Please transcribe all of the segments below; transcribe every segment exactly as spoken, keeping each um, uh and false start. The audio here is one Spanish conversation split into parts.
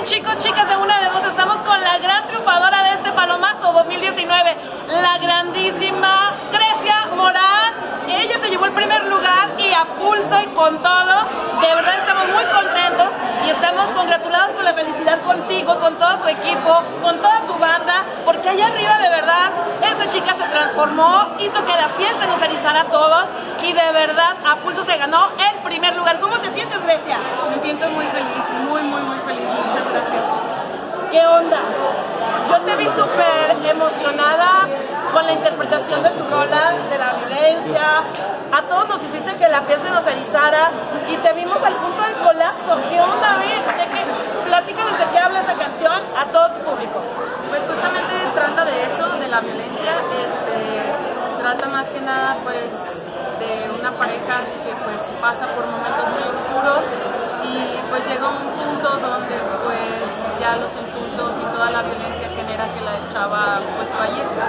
chicos, chicas de Una de Dos, estamos con la gran triunfadora de este Palomazo dos mil diecinueve, la grandísima Grecia Morán. Ella se llevó el primer lugar y a pulso y con todo. De verdad estamos muy contentos y estamos congratulados con la felicidad contigo, con todo tu equipo, con toda tu banda, porque allá arriba de verdad esa chica se transformó, hizo que la piel se nos erizara a todos y de verdad a pulso se ganó el primer lugar. ¿Cómo te sientes, Grecia? Me siento muy feliz, muy muy muy feliz, muchas gracias. ¿Qué onda? Yo te vi súper emocionada con la interpretación de tu rola, de la violencia. A todos nos hiciste que la piel se nos erizara y te vimos al punto del colapso. ¿Qué onda, ve? ¿De qué? Platícanos de qué habla esa canción a todo tu público. Pues justamente trata de eso, de la violencia. Este, trata más que nada pues de una pareja que pues pasa por momentos muy oscuros y pues llega a un punto donde pues ya los insultos y toda la violencia genera que la chava pues fallezca.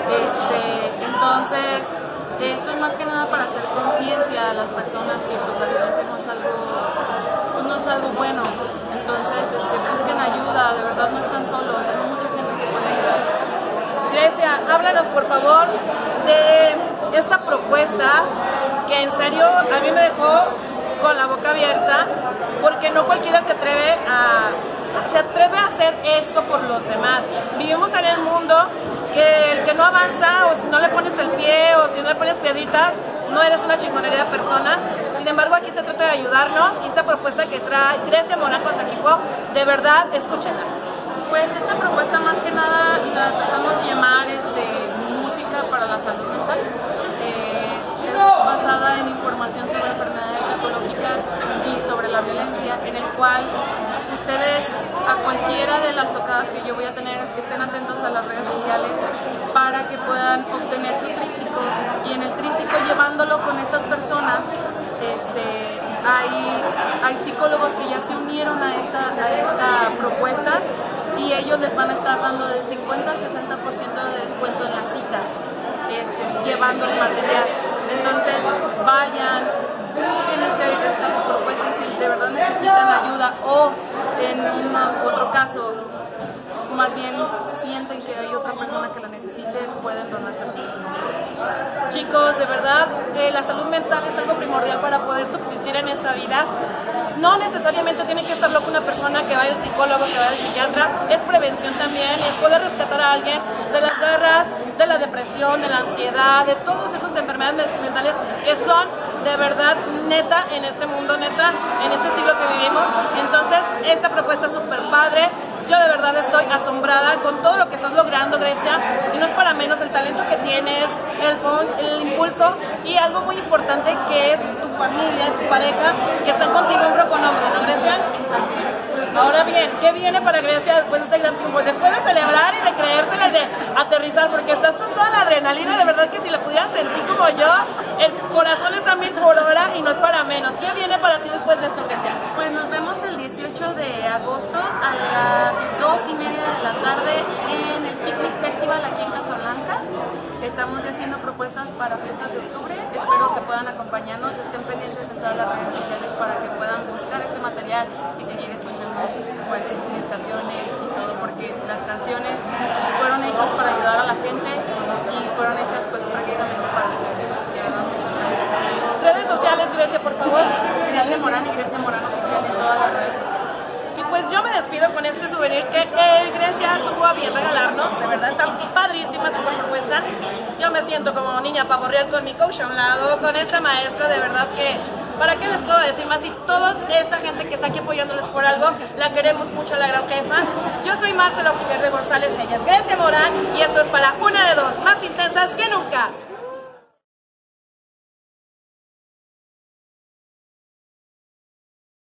Este, entonces esto es más que nada para hacer conciencia a las personas que pues la violencia no es algo, pues, no es algo bueno. Entonces este, busquen ayuda, de verdad no están solos, hay mucha gente que puede ayudar. Grecia, háblanos por favor de esta propuesta que en serio a mí me dejó con la boca abierta, porque no cualquiera se atreve a se atreve a hacer esto por los demás. Vivimos en el mundo que el que no avanza, o si no le pones el pie, o si no le pones piedritas, no eres una chingonería de persona. Sin embargo, aquí se trata de ayudarnos y esta propuesta que trae Grecia Morán con su equipo, de verdad, escúchenla. Pues esta propuesta más que nada la tratamos de llamar este, música para la salud mental. Eh, es basada en información sobre enfermedades psicológicas y sobre la violencia, en el cual ustedes a cualquiera de las tocadas que yo voy a tener estén atentos a las redes sociales para que puedan obtener su tríptico, y en el tríptico llevándolo con estas personas este, hay, hay psicólogos que ya se unieron a esta, a esta propuesta y ellos les van a estar dando del cincuenta al sesenta por ciento de descuento en las citas este, llevando el material. Entonces vayan, busquen este, esta propuesta y si de verdad necesitan ayuda o en una, otro caso, más bien sienten que hay otra persona que la necesite, pueden donárselo. Chicos, de verdad, eh, la salud mental es algo primordial para poder subsistir en esta vida. No necesariamente tiene que estar loca una persona que vaya al psicólogo, que vaya al psiquiatra. Es prevención también, es poder rescatar a alguien de las garras, de la depresión, de la ansiedad, de todas esas enfermedades mentales que son de verdad neta en este mundo, neta en este siglo que vivimos. Entonces, esta propuesta es súper padre. Yo de verdad estoy asombrada con todo lo que estás logrando, Grecia, y no es para menos el talento que tienes, el punch, el impulso y algo muy importante que es tu familia, tu pareja, que están contigo hombro con hombro, ¿no, Grecia? Así es. Ahora bien, ¿qué viene para Grecia después de este gran triunfo? Después de celebrar y de creértela y de aterrizar, porque estás con toda la adrenalina, de verdad que si la pudieran sentir como yo, el corazón está a mil por hora y no es para menos. ¿Qué viene para ti después de esto, Grecia? Pues nos vemos el dieciocho de agosto a las dos y media de la tarde en el Picnic Festival aquí en Casablanca. Estamos ya haciendo propuestas para fiestas de octubre. Espero que puedan acompañarnos, estén pendientes en todas las redes sociales para que puedan buscar este material y seguir escuchando pues, mis canciones y todo, porque las canciones fueron hechas para ayudar a la gente y fueron hechas pues prácticamente para ustedes. De verdad, muchas gracias. Redes sociales, Grecia, por favor. Grecia Morán y Grecia Morán Oficial en todas las redes sociales. Y pues yo me despido con este souvenir que eh, Grecia tuvo a bien regalarnos. De verdad está padrísima su propuesta. Yo me siento como niña pavo real con mi coach a un lado, con esta maestra, de verdad que, ¿para qué les puedo decir más? Y toda esta gente que está aquí apoyándoles por algo, la queremos mucho a la gran jefa. Yo soy Marcela Ojiverde González, ella es Grecia Morán y esto es para